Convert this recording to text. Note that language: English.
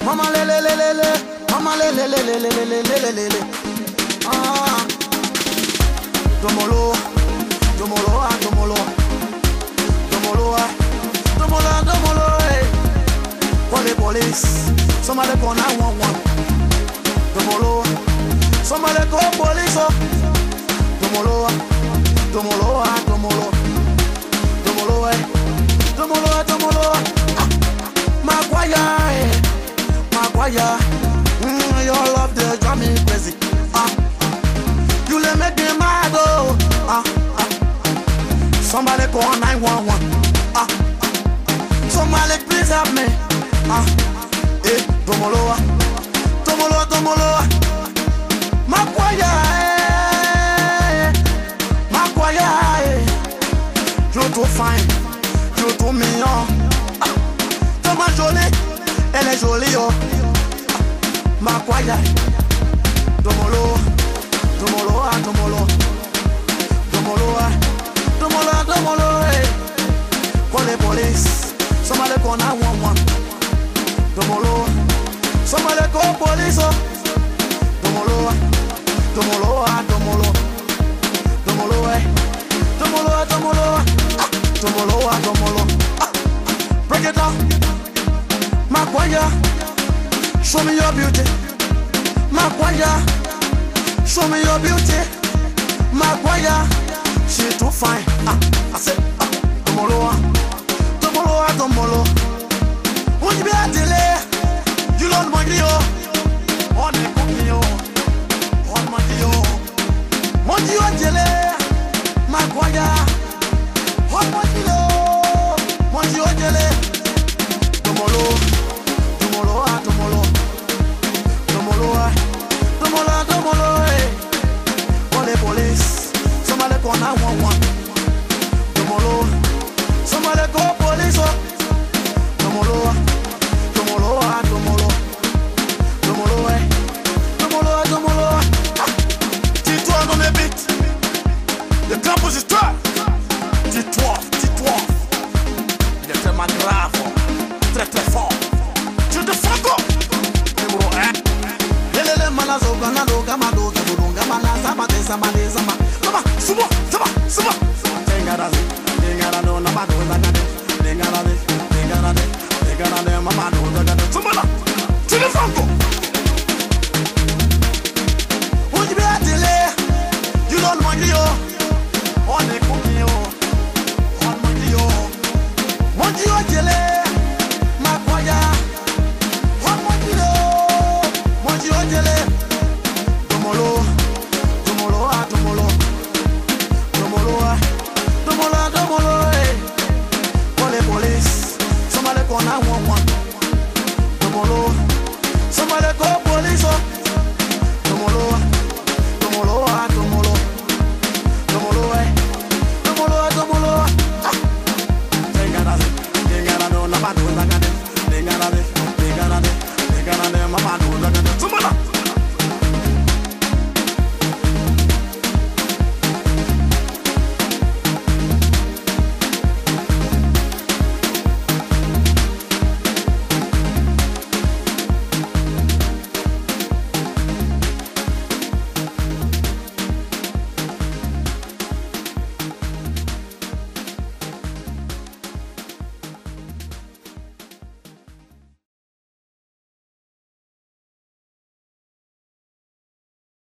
Mama le le le le le, mama le le le le le le le le le. Ah, domolo, domolo, domolo, domolo, domolo, domolo. Call the police, somebody call 911. Domolo, somebody call police. Domolo, domolo, domolo, domolo, domolo, domolo. Maguire, Maguire, your love they drive me crazy. You let me be mad, oh. Somebody call 911. Somebody please help me. Domolo, domolo, domolo. Maguire, Maguire, you too fine, you too mignon. Ma jolie, elle est jolie, oh. Maguire, domolo, domolo, domolo, domolo, domolo, domolo, call the police, somebody call 911. Domolo, somebody call police, oh. Domolo, domolo, domolo, domolo, domolo, domolo, domolo, domolo. Break it down. Maguire, show me your beauty. Maguire, show me your beauty. Maguire, she too fine. I said, domolo, domolo, domolo. When you be a delay, you don't want me, on the cookie, on my deal. When you are delay, Maguire, on my deal. When you are delay, domolo. Domolo, domolo, domolo, domolo, call the police, somebody call 911. Domolo, somebody call police, domolo, domolo, domolo, domolo, domolo, domolo. Dis-toi dans mes beats, le campus est toi. Dis-toi, dis-toi, il est tellement grave, très très fort. On est cookie, on my deal.